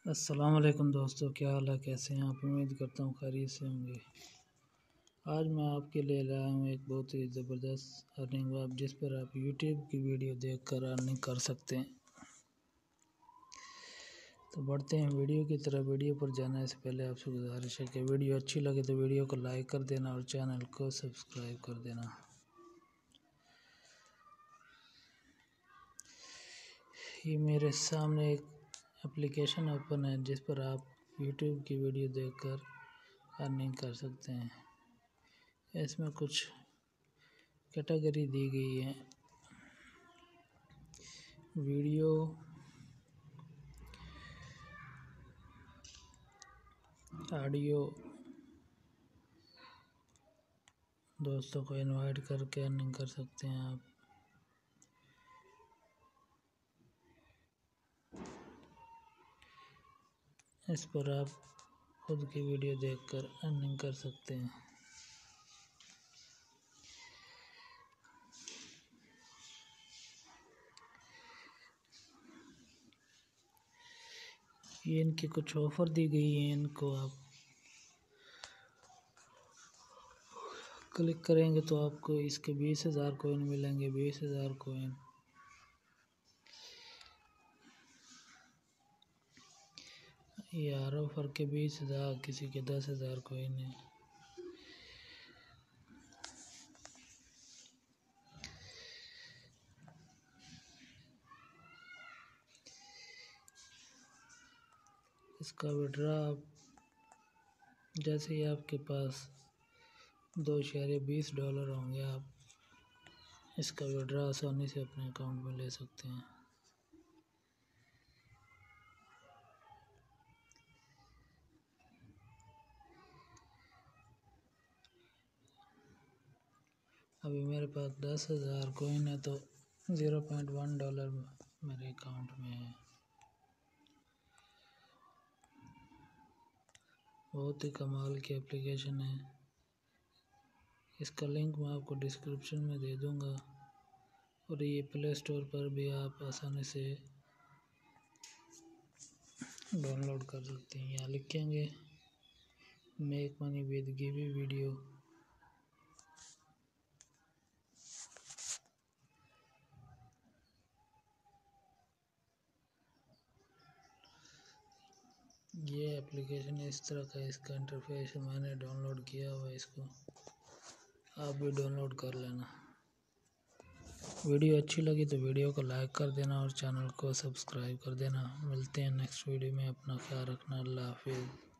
अस्सलाम वालेकुम दोस्तों, क्या हाल है, कैसे हैं आप। उम्मीद करता हूँ खैरियत से होंगे। आज मैं आपके लिए लाया हूँ एक बहुत ही ज़बरदस्त अर्निंग ऐप जिस पर आप यूट्यूब की वीडियो देखकर अर्निंग कर सकते हैं। तो बढ़ते हैं वीडियो की तरफ। वीडियो पर जाने से पहले आपसे गुजारिश है कि वीडियो अच्छी लगे तो वीडियो को लाइक कर देना और चैनल को सब्सक्राइब कर देना। ये मेरे सामने एक एप्लीकेशन ओपन है जिस पर आप यूट्यूब की वीडियो देखकर अर्निंग कर सकते हैं। इसमें कुछ कैटेगरी दी गई है। वीडियो, ऑडियो, दोस्तों को इनवाइट करके अर्निंग कर सकते हैं आप। इस पर आप खुद की वीडियो देखकर अर्निंग कर सकते हैं। ये इनकी कुछ ऑफ़र दी गई है, इनको आप क्लिक करेंगे तो आपको इसके 20,000 कॉइन मिलेंगे। 20,000 कॉइन ये हर ऑफर के 20,000, किसी के 10,000 कॉइन है। इसका विड्रॉ आप जैसे ही आपके पास $2.20 होंगे, आप इसका विड्रॉ आसानी से अपने अकाउंट में ले सकते हैं। अभी मेरे पास 10,000 कॉइन है तो $0.1 मेरे अकाउंट में है। बहुत ही कमाल की एप्लीकेशन है। इसका लिंक मैं आपको डिस्क्रिप्शन में दे दूंगा और ये प्ले स्टोर पर भी आप आसानी से डाउनलोड कर सकते हैं। यहाँ लिखेंगे make money with Givvy video, ये एप्लीकेशन इस तरह का इसका इंटरफेस मैंने डाउनलोड किया हुआ है। इसको आप भी डाउनलोड कर लेना। वीडियो अच्छी लगी तो वीडियो को लाइक कर देना और चैनल को सब्सक्राइब कर देना। मिलते हैं नेक्स्ट वीडियो में। अपना ख्याल रखना। अल्लाह हाफिज़।